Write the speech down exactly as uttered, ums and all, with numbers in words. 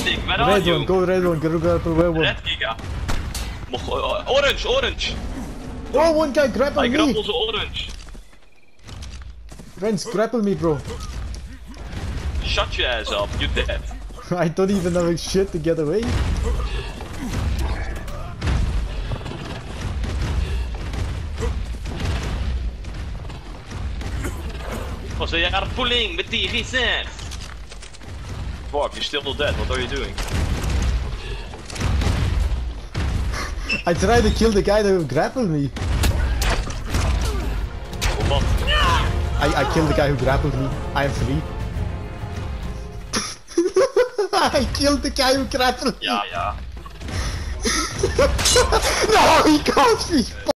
stick, where The are red you? one, go red one, go grapple red one. Red Giga. Uh, orange, orange. Oh, one guy grapple I me! grapple the orange. Renz, grapple me, bro. Shut your ass up, you dead. I don't even have shit to get away. Oh, they are pulling with the reserve. Fuck, you're still dead, what are you doing? I tried to kill the guy that grappled me. What? I, I killed the guy who grappled me. I am free. I killed the guy who grappled me. Ja, ja. No, he got me.